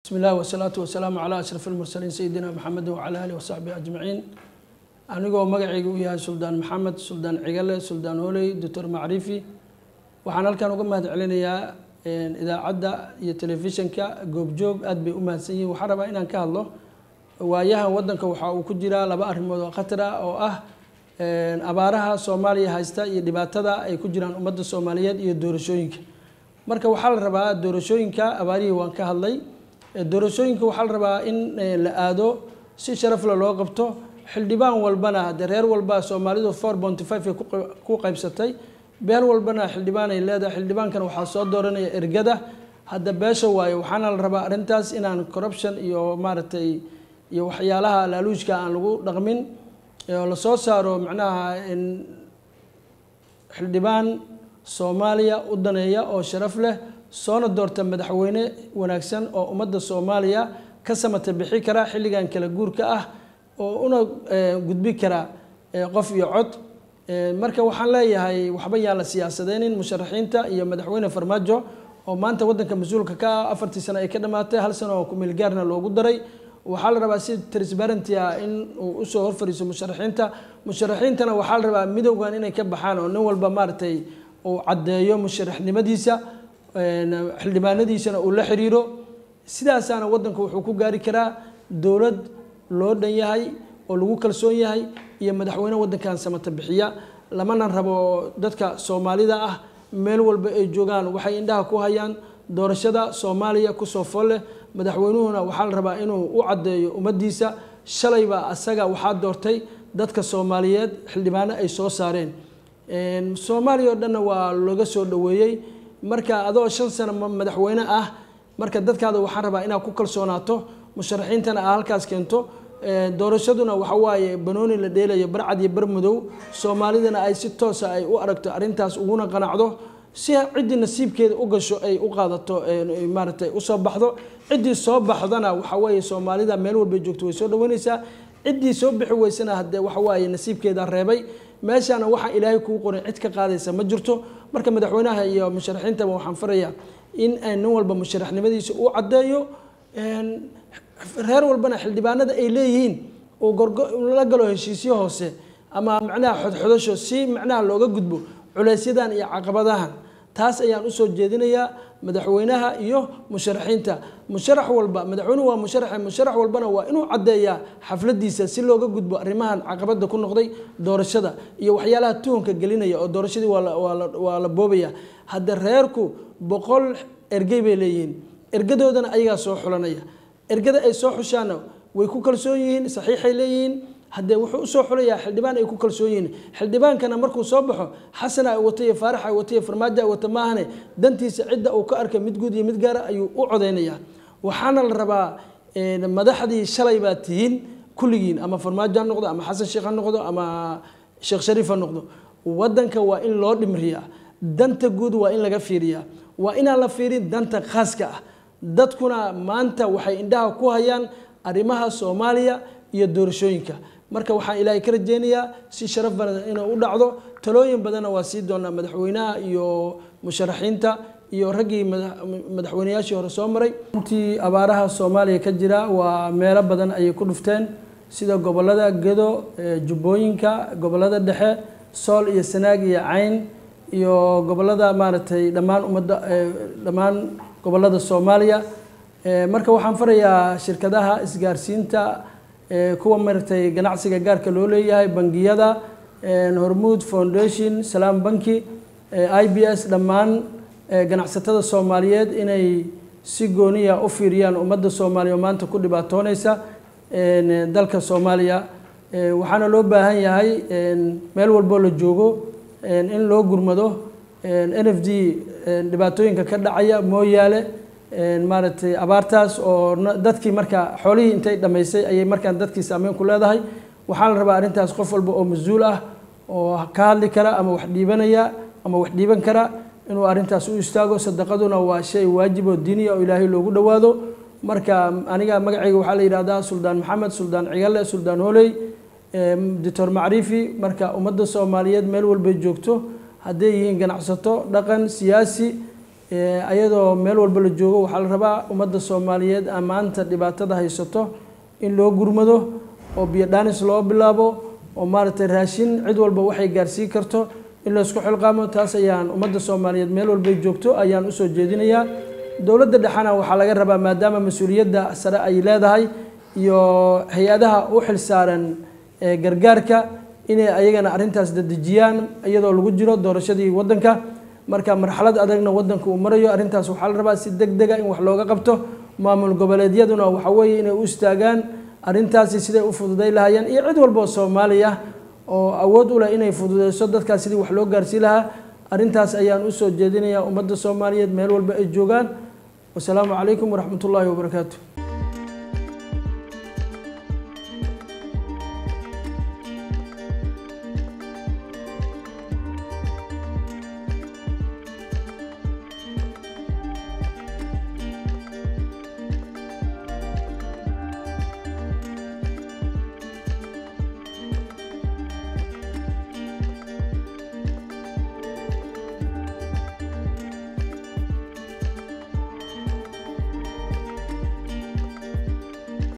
بسم الله والصلاة والسلام على أشرف المرسلين سيدنا محمد وعلى آله وصحبه أجمعين. أنا مقعي ويا سلطان محمد سلطان عقلة سلطان هولي دكتور معرفي وحنا كانوا قمة علينا إذا عدى التلفزيون كجوب جوب أدبي أمهاتي وحرب إن كان الله وياها ودنك وكجرا لبأر موضوع خطرة أو أبارها Soomaaliya haysta iyo dhibaatada ay ku jiraan ummadda Soomaaliyeed iyo doorashooyinka marka waxa la rabaa doorashooyinka abaarihi waan ka hadlay doorashooyinka waxa la rabaa in la aado si sharaf loo qabto xildhibaan walbana reer walba Soomaalidu 4.5 ku qaybsatay beel walbana xildhibaan ay leedahay xildhibaankan waxa soo dooranaya ergada hadda beesha waayo waxaana la rabaa arintaas inaan corruption iyo maartay iyo waxyaalaha laaluujka aan lagu dhaqmin la soo saaro macnaha in xildhibaan Soomaaliya u daneeya oo sharaf leh soo doorta madaxweyne wanaagsan oo ummadda Soomaaliya ka samata bixi kara xilligan kala guurka ah oo una gudbi kara qof iyo cod marka waxaan leeyahay waxba yaa la siyaasadeenin musharaxiinta iyo madaxweyne Farmaajo oo maanta wadanka mas'uulka ka 4 sano ay ka dhamaatay hal sano oo ku meel gaarna loogu daray waxaa la rabaa si transparency in uu soo horfariiso musharaxiintana waxaa la rabaa midowgan inay ka baxaan oo nin walba maartay uu cadeeyo musharaxnimadiisa xildhibaanadiisana uu la xiriiro sidaasana wadanku wuxuu ku gaari karaa dawlad loo dhan yahay oo lagu kalsoon yahay iyo madaxweyne wadankan samata bixiya lamana rabo dadka Soomaalida ah meel walba ay joogaan waxay indhaha ku hayaan doorashada Soomaaliya ku soo fool madaxweynuhuna waxa la rabaa inuu u cadeeyo ummadiisa shalayba asaga waxa doortay dadka Soomaaliyeed xildhibaano ay soo saareen Soomaaliya dhan waa laga soo dhaweeyay marka adoo 5 sano madaxweyne ah marka dadkaada waxa rabaa inaad ku kalsoonaato musharaxiintana halkaas keento doorashaduna waxa waaye banooni la dheelayo barcad iyo barmadow Soomaalidana ay si toos ah ay u aragto arintaas uguna qanacdo si cid nasiibkeeda u gasho ay u qaadato maartay u soo baxdo cidii soo baxdana waxa weeye Soomaalida meel walba joogto way soo dhawanaysaa cidii soo bixi weysana hadee waxa waaye nasiibkeeda reebay meeshana waxa Ilaahay ku qoray cid ka qaadaysa ma jirto marka madaxweynaha iyo musharaxiinta waxaan farayaa in nin walba musharaxnimadiisa uu cadeeyo reer walbana xildhibaanada ay leeyihiin oo la galo heshiisyo hoose ama macnaha xodxodasho si macnaha looga gudbo culaysyadaan iyo caqabadahan taas ayaan u soo jeedinayaa madaxweynaha iyo musharaxiinta musharax walba madaxweynuhu waa musharax walbana waa inuu cadeeyaa xafladiisa si looga gudbo arrimahan caqabada ku noqday doorashada iyo waxyaalaha tuhunka gelinaya oo doorashadii waa la boobaya hadda reerku 100 ergey bay leeyihiin ergadoodana ayaga soo xulanaya ergada ay soo xushaana way ku kalsoon yihiin saxiixay leeyihiin hadee wuxuu soo xulaya xildhibaan ay ku kalsoon yihiin xildhibaankana markuu soo baxo xasan ay watay faarax ay watay farmaajo ay watay maahane dantiisa cidda uu ka arkay mid guud iyo mid gaar ayuu u codeynaya waxaana la rabaa madaxdii shalay baa tihiin kulligiin ama farmaajo noqdo ama xasan sheekh noqdo ama sheekh shariif noqdo wadanka waa in loo dhimriyaa danta guud waa in laga fiiriyaa waa in la fiirin danta khaaska ah dadkuna maanta waxay indhaha ku hayaan arrimaha Soomaaliya iyo doorashooyinka marka waxaan Ilaahay ka rajeynayaa si sharaf badan inuu u dhacdo talooyin badan waa sii doona madaxweynaha iyo musharaxiinta iyo ragii madaxweynayaashii hore soo maray intii abaaraha Soomaaliya ka jira waa meelo badan ay ku dhufteen sida gobolada Gedo Jubbooyinka gobolada dhexe Sool iyo Sanaag iyo Cayn iyo gobolada maartay dhamaan gobolada Soomaaliya marka waxaan farayaa shirkadaha isgaarsiinta kuwa maartay ganacsiga gaarka loo leeyahay bangiyada Hormuud Foundation Salaam Banki IBS dhamaan ganacsatada Soomaaliyeed inay si gooniya u fiiriyaan ummadda Soomaaliya maanta ku dhibaatoonaysa dalka Soomaaliya waxaana loo baahan yahay meel walba la joogo in loo gurmado NFD dhibaatooyinka ka dhacaya mooyaale maartay abaartaas oo dadkii marka xoolihii intay dhameysay ayay markaan dadkii saameyn ku leedahay waxaan la rabaa arintaas qof walba oo mas'uul ah oo ka hadli kara ama wax dhiibanaya ama wax dhiiban kara inuu arintaas u istaago sadaqaduna waa shay waajib oo diini ah oo Ilaahay loogu dhawaado marka aniga magacayga waxa la yiraahdaa Suldaan Maxamed Suldaan Cigalle Suldaan Hooley Dr. Macrifi marka ummadda Soomaaliyeed meel walba joogto haday yihiin ganacsato dhaqan siyaasi ayadoo meel walba la joogo waxaa la rabaa ummadda Soomaaliyeed maanta dhibaatada haysato in loo gurmado oo biyo dhaanis loo bilaabo oo maaragtay raashin cid walba waxay gaarsiin karto in la isku xilqaamo taas ayaan ummadda Soomaaliyeed meel walba joogto ayaan u soo jeedinayaa dowladda dhaxana waxaa laga rabaa maadaama mas'uuliyadda sare ay leedahay iyo hay'adaha u xilsaaran gargaarka inay ayagana arintaas dadajiyaan iyadoo lagu jiro doorashadii wadanka marka marxalad adagna wadanka uu marayo arintaas waxaa la rabaa si degdeg ah in wax looga qabto maamul goboleedyaduna waxa weeye inay u istaagaan arintaasi siday u fududeyn lahaayeen iyo cid walba oo Soomaali ah oo awood u leh inay fududeyso dadkaas sidii wax loo gaarsiin lahaa arintaas ayaan u soo jeedinayaa ummadda Soomaaliyeed meel walba ay joogaan والسلام عليكم ورحمة الله وبركاته.